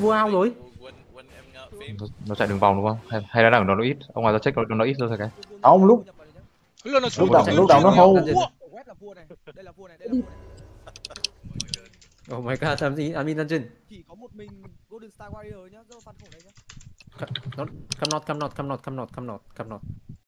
vua ao rồi. Nó chạy đường vòng đúng không? Hay là đang ở nó ít. Ông ngoài ra check nó ít rồi cái. Không, lúc Lúc đầu- lúc đầu nó hô. Quét là vua này. Đây là vua này, đây là vua này. Oh my god, làm gì? Admin dungeon. Chỉ có một mình Golden Star Warrior nhá, dơ phan khổng đấy nhá. Come not.